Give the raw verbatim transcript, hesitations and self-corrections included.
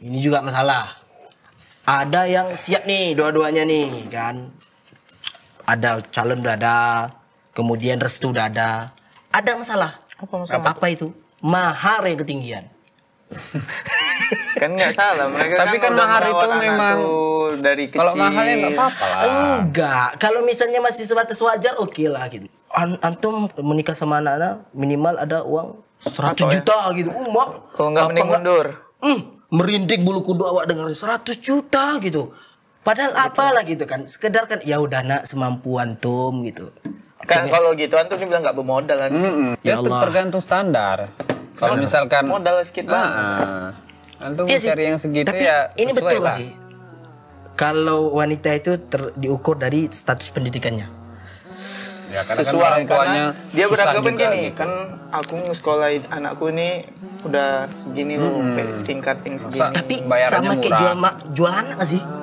Ini juga masalah. Ada yang siap nih dua-duanya nih kan. Ada calon udah ada, kemudian restu udah ada. Ada masalah. Apa masalah? Apa itu? Mahar yang ketinggian. Kan nggak salah, mereka Tapi kan, kan udah mahar itu merawat anak memang tuh dari kecil. Kalau mahalnya nggak apa-apa lah. Enggak, kalau misalnya masih sebatas wajar oke lah gitu. An Antum menikah sama anak-anak minimal ada uang seratus Apa ya? juta gitu. Uh, mak. Kalau nggak Apa mending mundur. Hmm, merinding bulu kudu awak dengar seratus juta gitu. Padahal apalah gitu kan. Sekedar kan ya udah nak semampu antum gitu. Kan kalau gitu antum bilang nggak bermodal kan. Mm-mm. Ya Ya, Allah. tergantung standar. Kalau misalkan Modal sedikit banget. ah, antum Iya sih. cari yang segitu Tapi ya ini sesuai betul lah. sih. Kalau wanita itu ter- diukur dari status pendidikannya. Ya, karena kan Sesuai orang tuanya karena dia susah beranggapan juga gini gitu. kan aku ngesekolahin anakku ini udah segini loh, tingkat yang segini. Tapi Bayarannya sama kayak murah. jual ma- jual anak nggak sih?